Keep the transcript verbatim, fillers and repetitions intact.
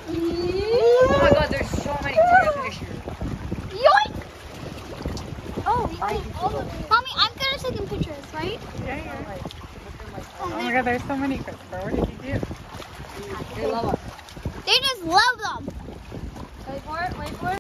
Oh my god, there's so many fish here. Yoink! Oh, Mommy, I'm good at taking pictures, right? Yeah, yeah. Oh my god, there's so many, Christopher. What did you do? They love us.